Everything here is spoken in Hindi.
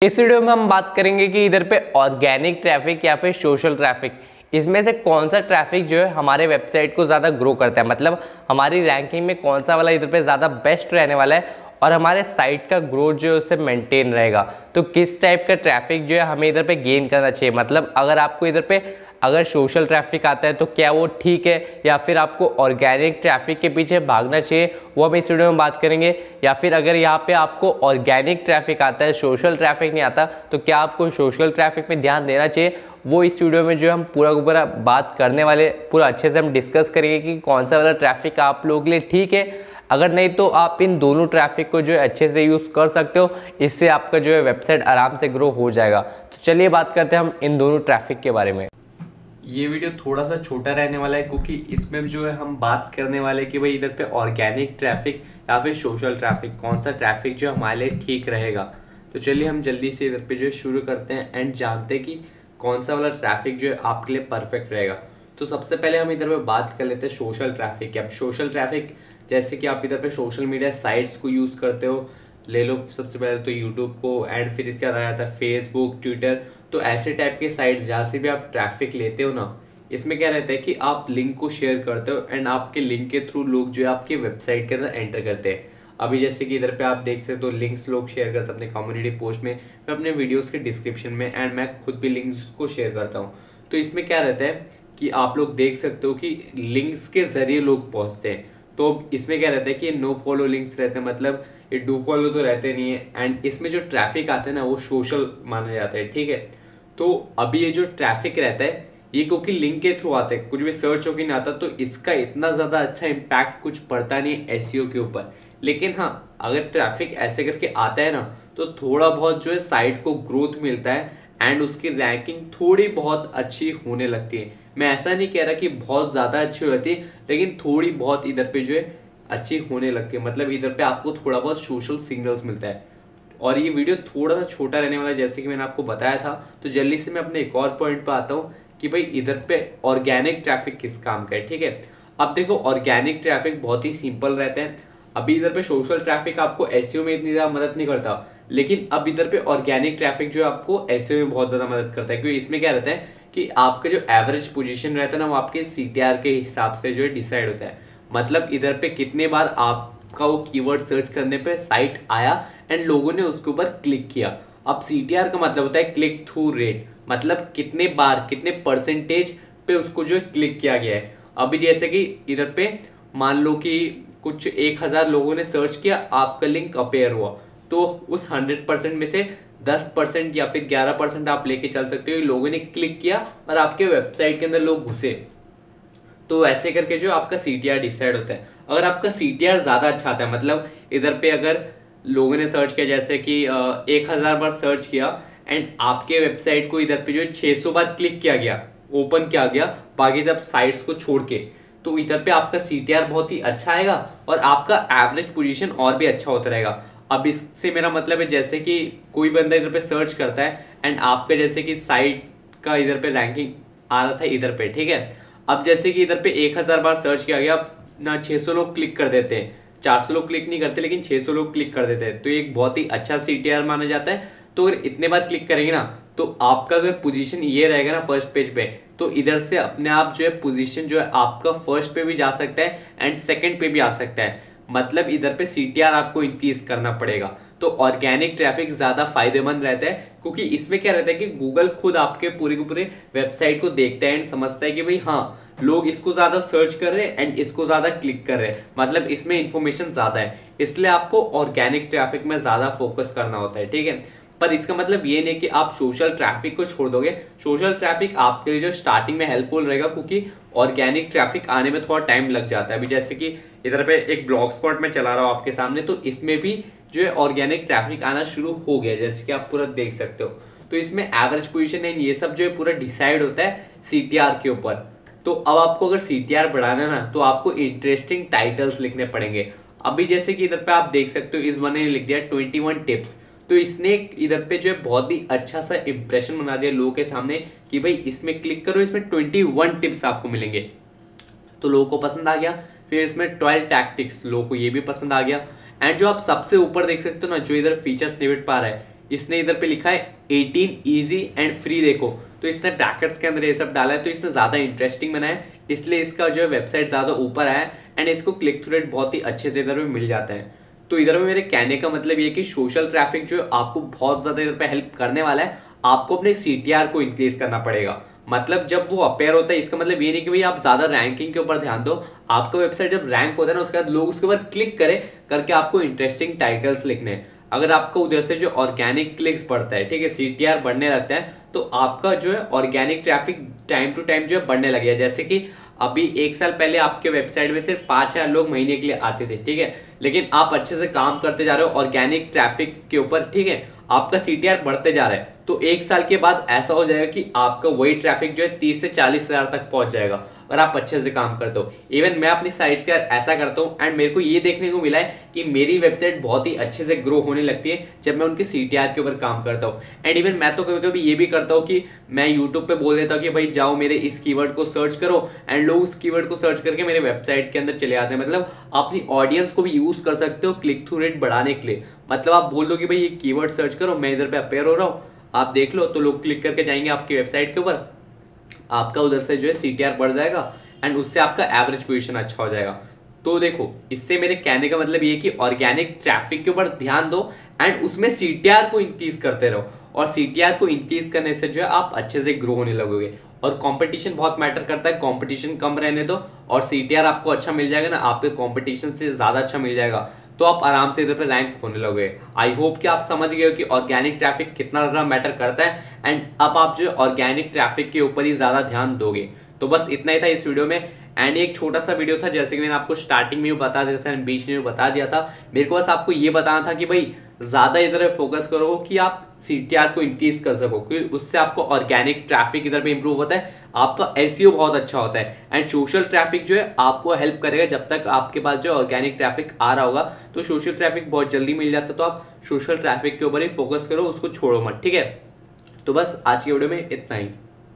इस वीडियो में हम बात करेंगे कि इधर पे ऑर्गेनिक ट्रैफिक या फिर सोशल ट्रैफिक, इसमें से कौन सा ट्रैफिक जो है हमारे वेबसाइट को ज़्यादा ग्रो करता है, मतलब हमारी रैंकिंग में कौन सा वाला इधर पे ज़्यादा बेस्ट रहने वाला है और हमारे साइट का ग्रोथ जो है उससे मेंटेन रहेगा। तो किस टाइप का ट्रैफिक जो है हमें इधर पे गेन करना चाहिए, मतलब अगर आपको इधर पे अगर सोशल ट्रैफिक आता है तो क्या वो ठीक है या फिर आपको ऑर्गेनिक ट्रैफिक के पीछे भागना चाहिए, वो हम इस वीडियो में बात करेंगे। या फिर अगर यहाँ पे आपको ऑर्गेनिक ट्रैफिक आता है, सोशल ट्रैफिक नहीं आता, तो क्या आपको सोशल ट्रैफिक में ध्यान देना चाहिए, वो इस वीडियो में जो हम पूरा बात करने वाले, पूरा अच्छे से हम डिस्कस करेंगे कि कौन सा वाला ट्रैफिक आप लोगों के लिए ठीक है। अगर नहीं तो आप इन दोनों ट्रैफिक को जो है अच्छे से यूज़ कर सकते हो, इससे आपका जो है वेबसाइट आराम से ग्रो हो जाएगा। तो चलिए बात करते हैं हम इन दोनों ट्रैफिक के बारे में। ये वीडियो थोड़ा सा छोटा रहने वाला है क्योंकि इसमें जो है हम बात करने वाले कि भाई इधर पे ऑर्गेनिक ट्रैफिक या फिर सोशल ट्रैफिक, कौन सा ट्रैफिक जो हमारे लिए ठीक रहेगा। तो चलिए हम जल्दी से इधर पे जो है शुरू करते हैं एंड जानते हैं कि कौन सा वाला ट्रैफिक जो है आपके लिए परफेक्ट रहेगा। तो सबसे पहले हम इधर पे बात कर लेते हैं सोशल ट्रैफिक। अब सोशल ट्रैफिक जैसे कि आप इधर पे सोशल मीडिया साइट्स को यूज़ करते हो, ले लो सबसे पहले तो यूट्यूब को, एंड फिर इसके बाद आ जाता है फेसबुक, ट्विटर। तो ऐसे टाइप के साइट्स जहाँ से भी आप ट्रैफिक लेते हो ना, इसमें क्या रहता है कि आप लिंक को शेयर करते हो एंड आपके लिंक के थ्रू लोग जो है आपके वेबसाइट के अंदर एंटर करते हैं। अभी जैसे कि इधर पे आप देख सकते हो लिंक्स लोग शेयर करते हैं अपने कम्युनिटी पोस्ट में, मैं अपने वीडियोस के डिस्क्रिप्शन में, एंड मैं खुद भी लिंक्स को शेयर करता हूँ। तो इसमें क्या रहता है कि आप लोग देख सकते हो कि लिंक्स के जरिए लोग पहुँचते हैं। तो इसमें क्या रहता है कि नो फॉलो लिंक्स रहते हैं, मतलब ये डू फॉलो तो रहते नहीं है, एंड इसमें जो ट्रैफिक आता है ना वो सोशल माना जाता है, ठीक है। तो अभी ये जो ट्रैफिक रहता है ये क्योंकि लिंक के थ्रू आते हैं, कुछ भी सर्च होकर नहीं आता, तो इसका इतना ज़्यादा अच्छा इम्पैक्ट कुछ पड़ता नहीं एसईओ के ऊपर। लेकिन हाँ, अगर ट्रैफिक ऐसे करके आता है ना तो थोड़ा बहुत जो है साइट को ग्रोथ मिलता है एंड उसकी रैंकिंग थोड़ी बहुत अच्छी होने लगती है। मैं ऐसा नहीं कह रहा कि बहुत ज़्यादा अच्छी होती है, लेकिन थोड़ी बहुत इधर पे जो है अच्छी होने लगती है, मतलब इधर पे आपको थोड़ा बहुत सोशल सिग्नल्स मिलता है। और ये वीडियो थोड़ा सा छोटा रहने वाला है जैसे कि मैंने आपको बताया था। तो जल्दी से मैं अपने एक और पॉइंट पे आता हूँ कि भाई इधर पे ऑर्गेनिक ट्रैफिक किस काम का है, ठीक है। अब देखो ऑर्गेनिक ट्रैफिक बहुत ही सिंपल रहते हैं। अभी इधर पे सोशल ट्रैफिक आपको एसईओ में इतनी ज़्यादा मदद नहीं करता, लेकिन अब इधर पे ऑर्गेनिक ट्रैफिक जो आपको एसईओ में बहुत ज़्यादा मदद करता है, क्योंकि इसमें क्या रहता है कि आपका जो एवरेज पोजीशन रहता है ना वो आपके सीटीआर के हिसाब से जो है डिसाइड होता है। मतलब इधर पे कितने बार आपका वो कीवर्ड सर्च करने पे साइट आया एंड लोगों ने उसके ऊपर क्लिक किया। अब सीटीआर का मतलब होता है क्लिक थ्रू रेट, मतलब कितने बार कितने परसेंटेज पे उसको जो है क्लिक किया गया है। अभी जैसे कि इधर पे मान लो कि कुछ 1000 लोगों ने सर्च किया, आपका लिंक अपेयर हुआ, तो उस 100% में से 10% या फिर 11% आप लेके चल सकते हो लोगों ने क्लिक किया और आपके वेबसाइट के अंदर लोग घुसे। तो ऐसे करके जो आपका सीटीआर डिसाइड होता है। अगर आपका सीटीआर ज़्यादा अच्छा आता है, मतलब इधर पे अगर लोगों ने सर्च किया जैसे कि 1000 बार सर्च किया एंड आपके वेबसाइट को इधर पे जो 600 बार क्लिक किया गया, ओपन किया गया बाकी सब साइट्स को छोड़ के, तो इधर पे आपका सीटीआर बहुत ही अच्छा आएगा और आपका एवरेज पोजीशन और भी अच्छा होता रहेगा। अब इससे मेरा मतलब है जैसे कि कोई बंदा इधर पे सर्च करता है एंड आपका जैसे कि साइट का इधर पे रैंकिंग आ रहा था इधर पे, ठीक है। अब जैसे कि इधर पे 1000 बार सर्च किया गया ना, 600 लोग क्लिक कर देते हैं, 400 लोग क्लिक नहीं करते लेकिन 600 लोग क्लिक कर देते हैं, तो एक बहुत ही अच्छा सीटीआर माना जाता है। तो अगर इतने बार क्लिक करेंगे ना तो आपका अगर पोजीशन ये रहेगा ना फर्स्ट पेज पे, तो इधर से अपने आप जो है पोजीशन जो है आपका फर्स्ट पे भी जा सकता है एंड सेकंड पे भी आ सकता है। मतलब इधर पे सीटीआर आपको इंक्रीज करना पड़ेगा। तो ऑर्गेनिक ट्रैफिक ज़्यादा फायदेमंद रहता है क्योंकि इसमें क्या रहता है कि गूगल खुद आपके पूरे के पूरे वेबसाइट को देखता है एंड समझता है कि भाई हाँ, लोग इसको ज़्यादा सर्च कर रहे हैं एंड इसको ज़्यादा क्लिक कर रहे हैं, मतलब इसमें इंफॉर्मेशन ज़्यादा है, इसलिए आपको ऑर्गेनिक ट्रैफिक में ज़्यादा फोकस करना होता है, ठीक है। पर इसका मतलब ये नहीं कि आप सोशल ट्रैफिक को छोड़ दोगे। सोशल ट्रैफिक आपके लिए जो स्टार्टिंग में हेल्पफुल रहेगा क्योंकि ऑर्गेनिक ट्रैफिक आने में थोड़ा टाइम लग जाता है। अभी जैसे कि इधर पे एक ब्लॉग स्पॉट में चला रहा हूँ आपके सामने, तो इसमें भी जो है ऑर्गेनिक ट्रैफिक आना शुरू हो गया, जैसे कि आप पूरा देख सकते हो। तो इसमें एवरेज पोजीशन है ये सब जो है पूरा डिसाइड होता है सीटीआर के ऊपर। तो अब आपको अगर सीटीआर बढ़ाना ना तो आपको इंटरेस्टिंग टाइटल्स लिखने पड़ेंगे। अभी जैसे कि इधर पे आप देख सकते हो इस बंदे ने लिख दिया 21 टिप्स, तो इसने इधर पे जो है बहुत ही अच्छा सा इंप्रेशन बना दिया लोगों के सामने कि भाई इसमें क्लिक करो, इसमें 21 टिप्स आपको मिलेंगे। तो लोगों को पसंद आ गया। फिर इसमें 12 टैक्टिक्स, लोगों को ये भी पसंद आ गया। एंड जो आप सबसे ऊपर देख सकते हो ना, जो इधर फीचर स्निपेट पा रहा है, इसने इधर पे लिखा है 18 ईजी एंड फ्री। देखो तो इसने ब्रैकेट्स के अंदर ये सब डाला है, तो इसने ज़्यादा इंटरेस्टिंग बनाया है, इसलिए इसका जो है वेबसाइट ज़्यादा ऊपर आया है एंड इसको क्लिक थ्रू रेट बहुत ही अच्छे से इधर पे मिल जाता है। तो इधर में मेरे कहने का मतलब ये कि सोशल ट्रैफिक जो है आपको बहुत ज़्यादा इधर पे हेल्प करने वाला है। आपको अपने CTR को इंक्रीज करना पड़ेगा। मतलब जब वो अपेयर होता है इसका मतलब ये नहीं कि भाई आप ज़्यादा रैंकिंग के ऊपर ध्यान दो। आपका वेबसाइट जब रैंक होता है ना, उसके बाद लोग उसके ऊपर क्लिक करें करके आपको इंटरेस्टिंग टाइटल्स लिखने हैं। अगर आपका उधर से जो ऑर्गेनिक क्लिक्स बढ़ता है, ठीक है, CTR बढ़ने लगता है, तो आपका जो है organic traffic time to time जो है बढ़ने लगे। जैसे कि अभी 1 साल पहले आपके वेबसाइट में सिर्फ 5,000 लोग महीने के लिए आते थे, ठीक है, लेकिन आप अच्छे से काम करते जा रहे हो ऑर्गेनिक ट्रैफिक के ऊपर, ठीक है, आपका CTR बढ़ते जा रहा है, तो 1 साल के बाद ऐसा हो जाएगा कि आपका वही ट्रैफिक जो है 30 से 40 हज़ार तक पहुंच जाएगा अगर आप अच्छे से काम करते हो। इवन मैं अपनी साइट्स का ऐसा करता हूँ एंड मेरे को ये देखने को मिला है कि मेरी वेबसाइट बहुत ही अच्छे से ग्रो होने लगती है जब मैं उनके CTR के ऊपर काम करता हूँ। एंड इवन मैं तो कभी कभी ये भी करता हूँ कि मैं यूट्यूब पे बोल देता हूँ कि भाई जाओ मेरे इस कीवर्ड को सर्च करो, एंड लोग उस कीवर्ड को सर्च करके मेरे वेबसाइट के अंदर चले आते हैं। मतलब अपनी ऑडियंस को भी यूज कर सकते हो क्लिक थ्रू रेट बढ़ाने के लिए। मतलब आप बोल दो कि भाई ये कीवर्ड सर्च करो, मैं इधर पे अपेयर हो रहा हूँ, आप देख लो, तो लोग क्लिक करके जाएंगे आपकी वेबसाइट के ऊपर, आपका उधर से जो है CTR बढ़ जाएगा एंड उससे आपका एवरेज पोजीशन अच्छा हो जाएगा। तो देखो इससे मेरे कहने का मतलब ये कि ऑर्गेनिक ट्रैफिक के ऊपर ध्यान दो एंड उसमें CTR को इंक्रीज करते रहो, और CTR को इंक्रीज करने से जो है आप अच्छे से ग्रो होने लगोगे। और कंपटीशन बहुत मैटर करता है, कंपटीशन कम रहने दो और CTR आपको अच्छा मिल जाएगा ना, आपके कंपटीशन से ज़्यादा अच्छा मिल जाएगा, तो आप आराम से इधर पे रैंक होने लगोगे। आई होप कि आप समझ गए हो कि ऑर्गेनिक ट्रैफिक कितना ज़्यादा मैटर करता है एंड अब आप जो ऑर्गेनिक ट्रैफिक के ऊपर ही ज़्यादा ध्यान दोगे। तो बस इतना ही था इस वीडियो में, एंड एक छोटा सा वीडियो था जैसे कि मैंने आपको स्टार्टिंग में भी बता दिया था, बीच में भी बता दिया था। मेरे को बस आपको ये बताना था कि भाई ज़्यादा इधर फोकस करो कि आप CTR को इंक्रीज कर सको, क्योंकि उससे आपको ऑर्गेनिक ट्रैफिक इधर पे इंप्रूव होता है, आपका SEO बहुत अच्छा होता है एंड सोशल ट्रैफिक जो है आपको हेल्प करेगा। जब तक आपके पास जो ऑर्गेनिक ट्रैफिक आ रहा होगा तो सोशल ट्रैफिक बहुत जल्दी मिल जाता है, तो आप सोशल ट्रैफिक के ऊपर ही फोकस करो, उसको छोड़ो मत, ठीक है। तो बस आज की वीडियो में इतना ही।